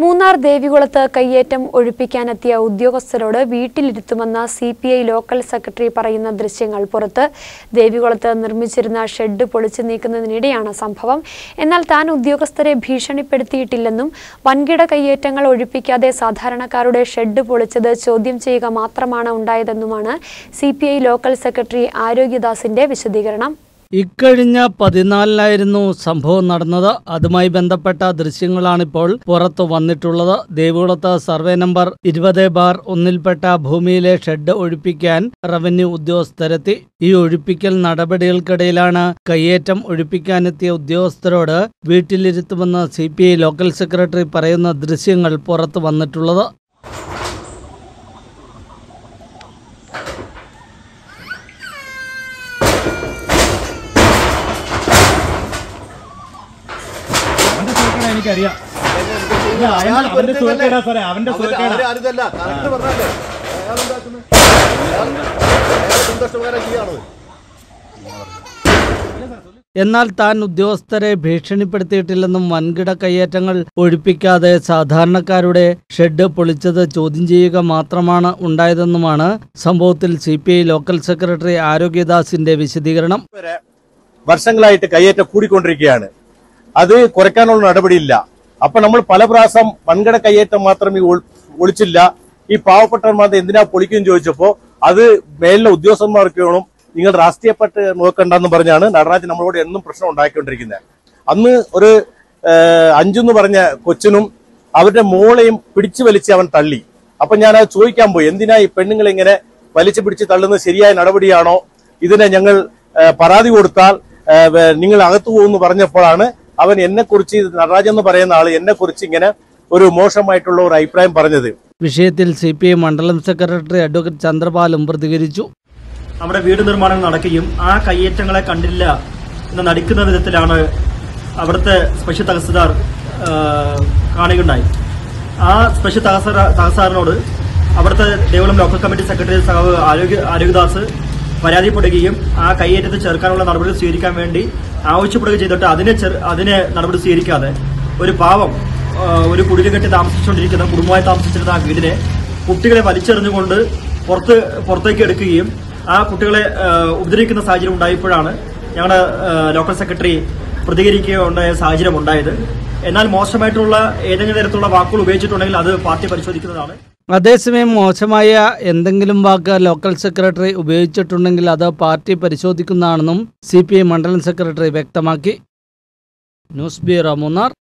മൂന്നാർ ദേവികുളത്ത് കയ്യേറ്റം ഒഴിപ്പിക്കാനെത്തിയ ഉദ്യോഗസ്ഥരോട് വീട്ടിലിരുത്തുമെന്ന് CPI local secretary പറയുന്ന ദൃശ്യങ്ങൾ പുറത്ത്. ദേവികുളത്ത് നിർമ്മിച്ചിരുന്ന ഷെഡ് പൊളിച്ചു നീക്കുന്നതിനിടെയാണ് സംഭവം. എന്നാൽ താൻ ഉദ്യോഗസ്ഥരെ ഭീഷണിപ്പെടുത്തിയിട്ടില്ലെന്നും വൻകിട കയ്യേറ്റങ്ങൾ ഒഴിപ്പിക്കാതെ സാധാരണക്കാരുടെ ഷെഡ് പൊളിച്ചത് ചോദ്യം ചെയ്യുക മാത്രമാണ് ഉണ്ടായതെന്നുമാണ് സിപിഐ ലോക്കൽ സെക്രട്ടറി ആരോഗ്യദാസിന്റെ വിശദീകരണം. ഇക്കഴിഞ്ഞ 14-നായിരുന്നു സംഭവം നടന്നത്. അതുമായി ബന്ധപ്പെട്ട ദൃശ്യങ്ങളാണിപ്പോൾ പുറത്തു വന്നിട്ടുള്ളത്. ദേവികുളത്ത് സർവേ നമ്പർ 20/1-ൽപ്പെട്ട ഭൂമിയിലെ ഷെഡ് ഒഴിപ്പിക്കാൻ റവന്യൂ ഉദ്യോഗസ്ഥരെത്തി. ഈ ഒഴിപ്പിക്കൽ നടപടികൾക്കിടയിലാണ് കയ്യേറ്റം ഒഴിപ്പിക്കാനെത്തിയ ഉദ്യോഗസ്ഥരോട് വീട്ടിലിരുത്തുമെന്ന് സിപിഐ ലോക്കൽ സെക്രട്ടറി പറയുന്ന ദൃശ്യങ്ങൾ പുറത്തു വന്നിട്ടുള്ളത്. എനിക്കറിയാം എന്നാൽ താൻ ഉദ്യോഗസ്ഥരെ ഭീഷണിപ്പെടുത്തിയിട്ടില്ലെന്നും വൻകിട കയ്യേറ്റങ്ങൾ ഒഴിപ്പിക്കാതെ സാധാരണക്കാരുടെ ഷെഡ് പൊളിച്ചത് ചോദ്യം ചെയ്യുക മാത്രമാണ് ഉണ്ടായതെന്നുമാണ് സംഭവത്തിൽ സിപിഐ ലോക്കൽ സെക്രട്ടറി ആരോഗ്യദാസിന്റെ വിശദീകരണം. വർഷങ്ങളായിട്ട് കയ്യേറ്റം കൂടിക്കൊണ്ടിരിക്കുകയാണ്. അത് കുറയ്ക്കാനുള്ള നടപടിയില്ല. അപ്പൊ നമ്മൾ പല പ്രാവശ്യം വൻകിട കയ്യേറ്റം മാത്രം ഒളിച്ചില്ല, ഈ പാവപ്പെട്ടവന്മാർ എന്തിനാ പൊളിക്കും ചോദിച്ചപ്പോ അത് മേലിലെ ഉദ്യോഗസ്ഥന്മാർക്ക് വേണം, നിങ്ങൾ രാഷ്ട്രീയപ്പെട്ട് നോക്കണ്ടെന്ന് പറഞ്ഞാണ് നടരാജൻ നമ്മളോട് എന്നും പ്രശ്നം ഉണ്ടാക്കിക്കൊണ്ടിരിക്കുന്നത്. അന്ന് ഒരു 5 എന്ന് പറഞ്ഞ കൊച്ചിനും അവരുടെ മോളെയും പിടിച്ചു വലിച്ച് അവൻ തള്ളി. അപ്പൊ ഞാൻ അത് ചോദിക്കാൻ പോയി, എന്തിനാ ഈ പെണ്ണുങ്ങൾ ഇങ്ങനെ വലിച്ചു പിടിച്ച് തള്ളുന്നത് ശരിയായ നടപടിയാണോ? ഇതിനെ ഞങ്ങൾ പരാതി കൊടുത്താൽ നിങ്ങൾ അകത്തു പോകുമെന്ന് പറഞ്ഞപ്പോഴാണ് അവൻ എന്നെക്കുറിച്ച്, നടരാജൻ എന്ന് പറയുന്ന ആള് എന്നെക്കുറിച്ച് ഇങ്ങനെ ഒരു മോശമായിട്ടുള്ള ഒരു അഭിപ്രായം പറഞ്ഞത്. വിഷയത്തിൽ സിപിഐ മണ്ഡലം സെക്രട്ടറി അഡ്വക്കേറ്റ് ചന്ദ്രപാലും പ്രതികരിച്ചു. നമ്മുടെ വീട് നിർമ്മാണം നടക്കുകയും ആ കയ്യേറ്റങ്ങളെ കണ്ടില്ല എന്ന് നടിക്കുന്ന വിധത്തിലാണ് അവിടുത്തെ സ്പെഷ്യൽ തഹസിൽദാർ കാണുകയുണ്ടായി. ആ സ്പെഷ്യൽ തഹസിൽദാറിനോട് അവിടുത്തെ ദേവികുളം ലോക്കൽ കമ്മിറ്റി സെക്രട്ടറി സഹാവ് ആരോഗ്യദാസ് പരാതിപ്പെടുകയും ആ കയ്യേറ്റത്തിൽ ചേർക്കാനുള്ള നടപടി സ്വീകരിക്കാൻ വേണ്ടി ആവശ്യപ്പെടുകയും ചെയ്തിട്ട് അതിനെ നടപടി സ്വീകരിക്കാതെ ഒരു പാവം ഒരു കുടിൽ കെട്ടി താമസിച്ചുകൊണ്ടിരിക്കുന്ന, കുടുംബമായി താമസിച്ചിരുന്ന ആ വീടിനെ കുട്ടികളെ വലിച്ചെറിഞ്ഞുകൊണ്ട് പുറത്തേക്ക് എടുക്കുകയും ആ കുട്ടികളെ ഉപദ്രവിക്കുന്ന സാഹചര്യം ഉണ്ടായപ്പോഴാണ് ഞങ്ങളുടെ ലോക്കൽ സെക്രട്ടറി പ്രതികരിക്കുകയുണ്ടായ സാഹചര്യം ഉണ്ടായത്. എന്നാൽ മോശമായിട്ടുള്ള ഏതെങ്കിലും തരത്തിലുള്ള വാക്കുകൾ ഉപയോഗിച്ചിട്ടുണ്ടെങ്കിൽ അത് പാർട്ടി പരിശോധിക്കുന്നതാണ്. അതേസമയം മോശമായ എന്തെങ്കിലും വാക്ക് ലോക്കൽ സെക്രട്ടറി ഉപയോഗിച്ചിട്ടുണ്ടെങ്കിൽ അത് പാർട്ടി പരിശോധിക്കുന്നതാണെന്നും സിപിഐ മണ്ഡലം സെക്രട്ടറി വ്യക്തമാക്കി. News bureau Munnar.